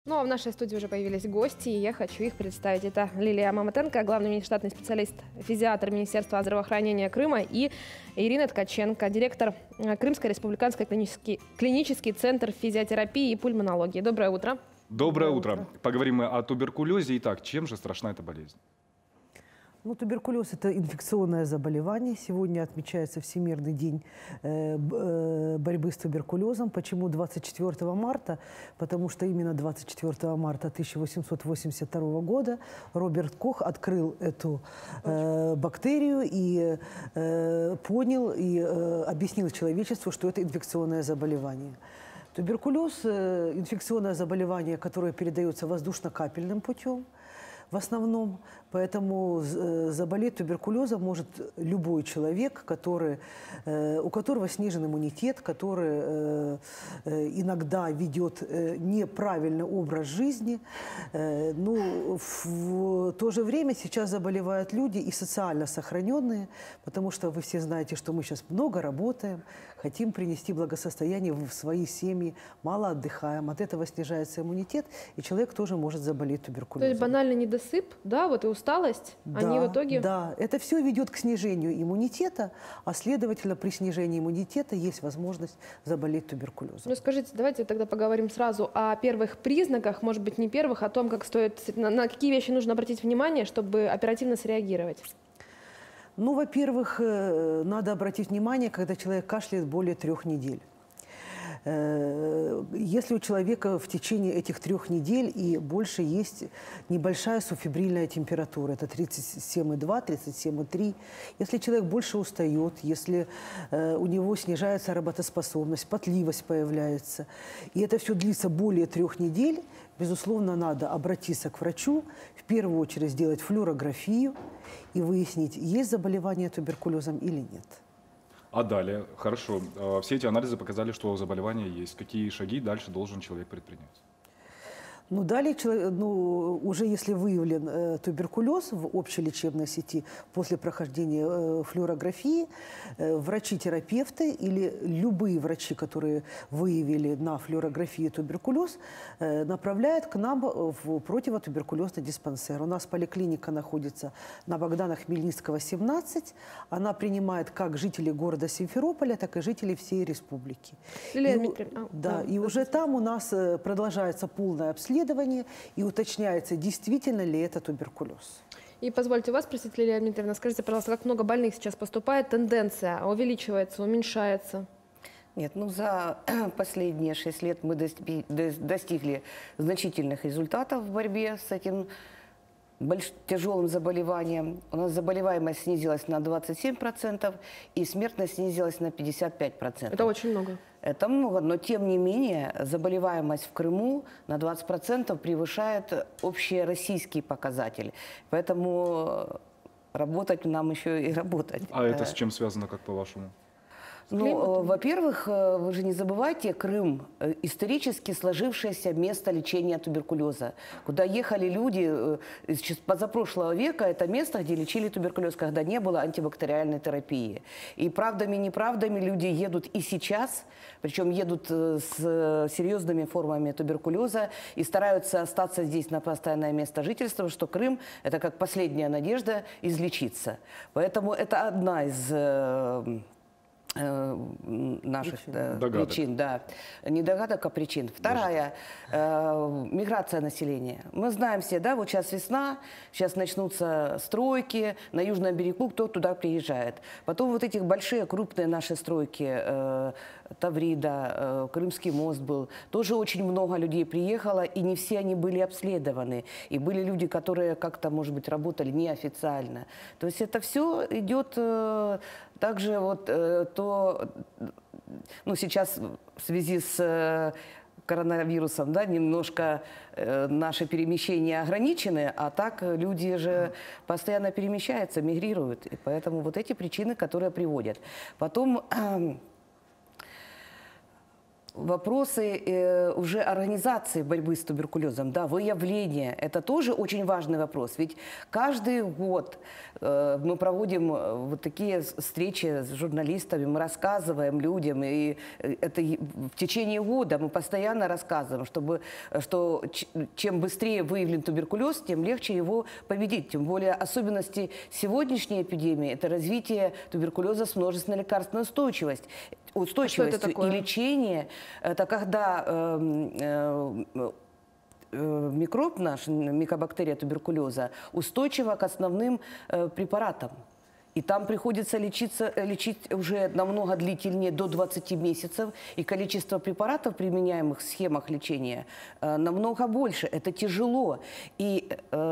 Ну а в нашей студии уже появились гости, и я хочу их представить. Это Лилия Маматенко, главный внештатный специалист, физиатр Министерства здравоохранения Крыма, и Ирина Ткаченко, директор Крымской республиканской клинический центр физиотерапии и пульмонологии. Доброе утро. Доброе утро. Поговорим мы о туберкулезе. Итак, чем же страшна эта болезнь? Ну, туберкулез – это инфекционное заболевание. Сегодня отмечается Всемирный день борьбы с туберкулезом. Почему 24 марта? Потому что именно 24 марта 1882 года Роберт Кох открыл эту бактерию и понял и объяснил человечеству, что это инфекционное заболевание. Туберкулез – инфекционное заболевание, которое передается воздушно-капельным путем в основном. Поэтому заболеть туберкулезом может любой человек, у которого снижен иммунитет, который иногда ведет неправильный образ жизни. Но в то же время сейчас заболевают люди и социально сохраненные, потому что вы все знаете, что мы сейчас много работаем, хотим принести благосостояние в свои семьи, мало отдыхаем. От этого снижается иммунитет, и человек тоже может заболеть туберкулезом. То есть банальный недосып, да, вот и усталость, да, они в итоге… Да, это все ведет к снижению иммунитета, а следовательно, при снижении иммунитета есть возможность заболеть туберкулезом. Ну скажите, давайте тогда поговорим сразу о первых признаках, может быть не первых, о том, как стоит, на какие вещи нужно обратить внимание, чтобы оперативно среагировать. Ну, во-первых, надо обратить внимание, когда человек кашляет более 3 недель. Если у человека в течение этих 3 недель и больше есть небольшая субфебрильная температура, это 37,2, 37,3, если человек больше устает, если у него снижается работоспособность, потливость появляется, и это все длится более 3 недель, безусловно, надо обратиться к врачу, в первую очередь сделать флюорографию и выяснить, есть заболевание туберкулезом или нет. А далее, хорошо, все эти анализы показали, что заболевание есть. Какие шаги дальше должен человек предпринять? Ну, далее, уже если выявлен туберкулез в общей лечебной сети после прохождения флюорографии, врачи-терапевты или любые врачи, которые выявили на флюорографии туберкулез, направляют к нам в противотуберкулезный диспансер. У нас поликлиника находится на Богдана Хмельницкого, 17. Она принимает как жителей города Симферополя, так и жителей всей республики. И уже там у нас продолжается полное обследование, и уточняется, действительно ли это туберкулез. И позвольте вас спросить, Лилия Дмитриевна, скажите, пожалуйста, как много больных сейчас поступает? Тенденция увеличивается, уменьшается? Нет, ну за последние 6 лет мы достигли значительных результатов в борьбе с этим тяжелым заболеванием. У нас заболеваемость снизилась на 27%, и смертность снизилась на 55%. Это очень много. Это много, но тем не менее заболеваемость в Крыму на 20% превышает общероссийский показатель. Поэтому работать нам еще и работать. А это с чем связано, как по-вашему? Ну, во-первых, вы же не забывайте, Крым – исторически сложившееся место лечения туберкулеза, куда ехали люди с позапрошлого века. Это место, где лечили туберкулез, когда не было антибактериальной терапии. И правдами-неправдами люди едут и сейчас, причем едут с серьезными формами туберкулеза и стараются остаться здесь на постоянное место жительства, что Крым – это как последняя надежда излечиться. Поэтому это одна из наших причин, да. Не догадок, а причин. Вторая миграция населения. Мы знаем все, да, вот сейчас весна, сейчас начнутся стройки, на Южном берегу кто туда приезжает. Потом вот этих большие, крупные наши стройки, Таврида, Крымский мост был, тоже очень много людей приехало, и не все они были обследованы. И были люди, которые как-то, может быть, работали неофициально. То есть это все идет также вот ну, сейчас в связи с коронавирусом, да, немножко наши перемещения ограничены, а так люди же постоянно перемещаются, мигрируют. И поэтому вот эти причины, которые приводят. Потом вопросы уже организации борьбы с туберкулезом, да, выявления, это тоже очень важный вопрос. Ведь каждый год мы проводим вот такие встречи с журналистами, мы рассказываем людям, и это в течение года мы постоянно рассказываем, что чем быстрее выявлен туберкулез, тем легче его победить. Тем более особенности сегодняшней эпидемии – это развитие туберкулеза с множественной лекарственной устойчивостью и лечение. Это когда микроб наш, микобактерия туберкулеза, устойчива к основным препаратам. И там приходится лечить уже намного длительнее, до 20 месяцев. И количество препаратов, применяемых в схемах лечения, намного больше. Это тяжело. И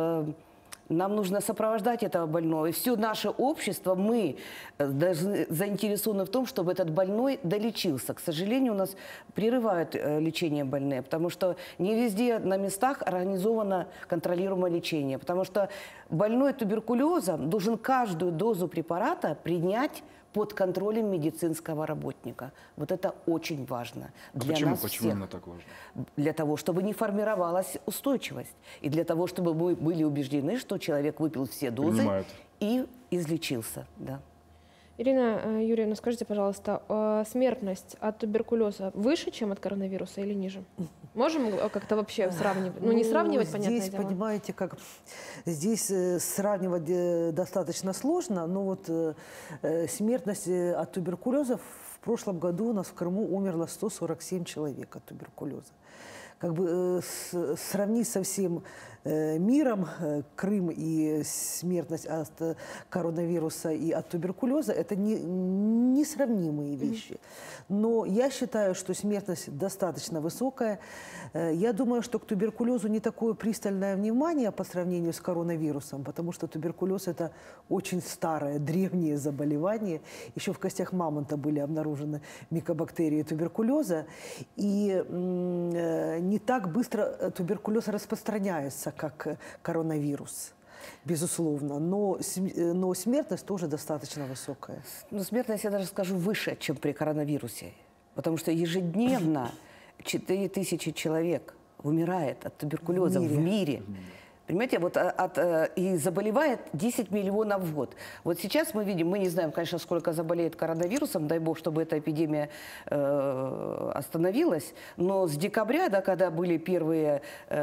нам нужно сопровождать этого больного. И все наше общество, мы заинтересованы в том, чтобы этот больной долечился. К сожалению, у нас прерывают лечение больные, потому что не везде на местах организовано контролируемое лечение. Потому что больной туберкулезом должен каждую дозу препарата принять под контролем медицинского работника. Вот это очень важно для нас Почему всех. именно так важно? Для того, чтобы не формировалась устойчивость. И для того, чтобы мы были убеждены, что человек выпил все дозы и излечился. Да. Ирина Юрьевна, скажите, пожалуйста, смертность от туберкулеза выше, чем от коронавируса, или ниже? Можем как-то вообще сравнивать? Ну, не сравнивать, понятное дело. Здесь, понимаете, как здесь сравнивать достаточно сложно, но вот смертность от туберкулеза в прошлом году у нас в Крыму умерло 147 человек от туберкулеза. Как бы сравнить со всем миром Крым и смертность от коронавируса и от туберкулеза – это несравнимые вещи. Но я считаю, что смертность достаточно высокая. Я думаю, что к туберкулезу не такое пристальное внимание по сравнению с коронавирусом, потому что туберкулез – это очень старое, древнее заболевание. Еще в костях мамонта были обнаружены микобактерии туберкулеза. И не так быстро туберкулез распространяется, как коронавирус, безусловно. Но смертность тоже достаточно высокая. Но смертность, я даже скажу, выше, чем при коронавирусе. Потому что ежедневно 4000 человек умирает от туберкулеза в мире. Понимаете, вот и заболевает 10 миллионов в год. Вот сейчас мы видим, мы не знаем, конечно, сколько заболеет коронавирусом, дай бог, чтобы эта эпидемия остановилась, но с декабря, да, когда были первые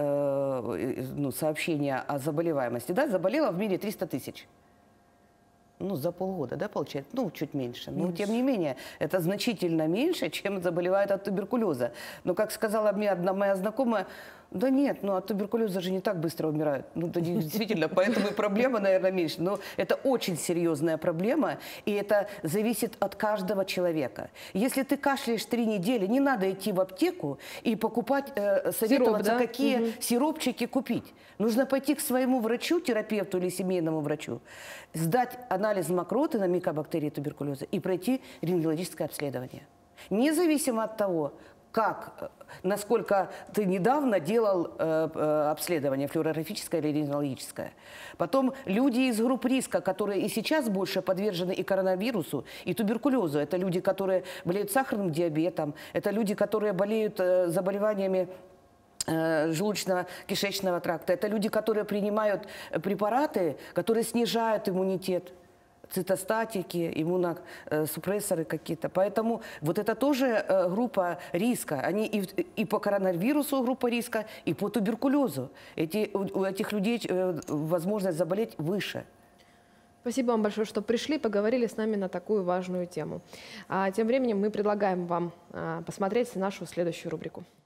сообщения о заболеваемости, да, заболело в мире 300 тысяч. Ну, за полгода, да, получается? Ну, чуть меньше. Но, тем не менее, это значительно меньше, чем заболевают от туберкулеза. Но, как сказала мне одна моя знакомая, да нет, ну от туберкулеза же не так быстро умирают. Ну, это действительно, поэтому и проблема, наверное, меньше. Но это очень серьезная проблема, и это зависит от каждого человека. Если ты кашляешь 3 недели, не надо идти в аптеку и покупать, советоваться, Сироп, да? какие сиропчики купить. Нужно пойти к своему врачу, терапевту или семейному врачу, сдать анализ мокроты на микобактерии туберкулеза и пройти рентгенологическое обследование. Независимо от того, насколько ты недавно делал обследование флюорографическое или рентгенологическое. Потом люди из групп риска, которые и сейчас больше подвержены и коронавирусу, и туберкулезу. Это люди, которые болеют сахарным диабетом, это люди, которые болеют заболеваниями желудочно-кишечного тракта. Это люди, которые принимают препараты, которые снижают иммунитет. Цитостатики, иммуносупрессоры какие-то. Поэтому вот это тоже группа риска. Они и по коронавирусу группа риска, и по туберкулезу. У этих людей возможность заболеть выше. Спасибо вам большое, что пришли, поговорили с нами на такую важную тему. А тем временем мы предлагаем вам посмотреть нашу следующую рубрику.